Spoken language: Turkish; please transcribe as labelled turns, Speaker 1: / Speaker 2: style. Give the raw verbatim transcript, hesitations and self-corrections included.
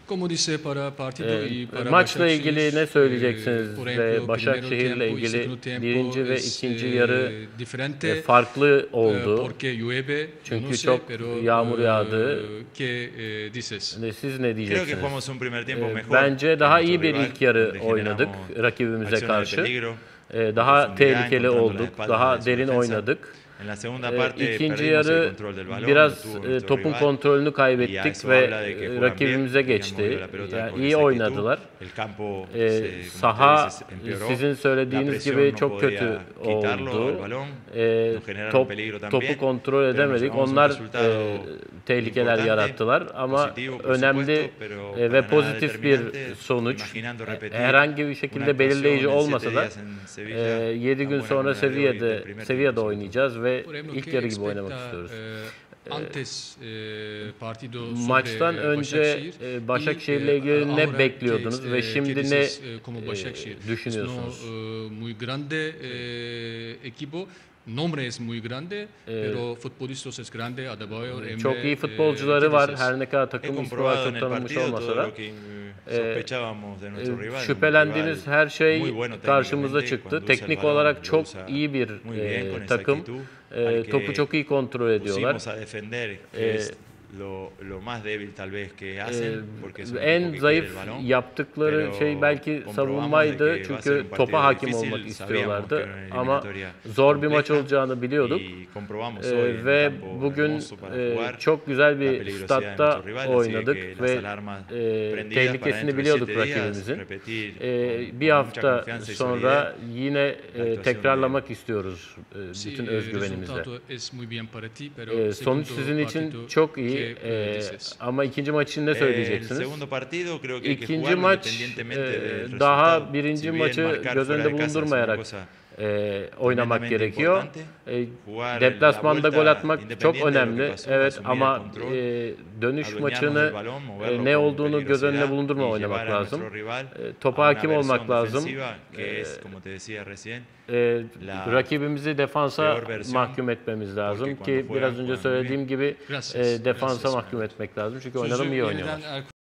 Speaker 1: E, maçla ilgili ne söyleyeceksiniz ve Başakşehir'le ilgili birinci ve ikinci yarı e, farklı oldu. Çünkü çok yağmur yağdı. Siz ne diyeceksiniz? E, bence daha iyi bir ilk yarı oynadık rakibimize karşı. E, daha tehlikeli olduk, daha derin oynadık. E, ikinci yarı biraz e, topun kontrolünü kaybettik ve e, rakibimize geçti. Yani iyi oynadılar. E, saha sizin söylediğiniz gibi çok kötü oldu. E, top, topu kontrol edemedik. Onlar e, tehlikeler yarattılar ama önemli e, ve pozitif bir sonuç. Herhangi bir şekilde belirleyici olmasa da e, yedi gün sonra seviyede seviyede oynayacağız ve ilk yarı gibi oynamak istiyoruz. Ee, maçtan önce Başakşehir'le ilgili ne bekliyordunuz ve şimdi ne e, düşünüyorsunuz?
Speaker 2: Nombre es muy grande, pero futbolistas es grande, Adebayor,
Speaker 1: Çok iyi futbolcuları var. Her ne kadar takım ismi var, çok tanınmış olmasa da. E, şüphelendiğimiz her şey karşımıza çıktı. Teknik olarak çok iyi bir e, takım. E, topu çok iyi kontrol ediyorlar. E,
Speaker 3: Lo, lo más débil tal vez que hacen, porque es un
Speaker 1: en
Speaker 3: equipo que
Speaker 1: zayıf
Speaker 3: quiere el balón,
Speaker 1: yaptıkları şey belki savunmaydı çünkü topa hakim olmak istiyorlardı ama zor bir maç olacağını biliyorduk ee, ve bugün e, çok güzel bir statta oynadık ve e, tehlikesini biliyorduk rakibimizin. E, bir hafta sonra yine e, tekrarlamak istiyoruz e, bütün özgüvenimizle. E, sonuç sizin için çok iyi. Ee, ama ikinci maç için ne söyleyeceksiniz? İkinci maç e, daha birinci maçı göz önünde bulundurmayarak e, oynamak gerekiyor. E, deplasmanda gol atmak çok önemli. Evet ama e, dönüş maçını e, ne olduğunu göz önünde bulundurma oynamak lazım. E, topa hakim olmak lazım. E, e, rakibimizi defansa mahkum etmemiz lazım ki biraz önce söylediğim gibi e, defansa mahkum etmek lazım. Çünkü oynadım iyi oynuyorlar.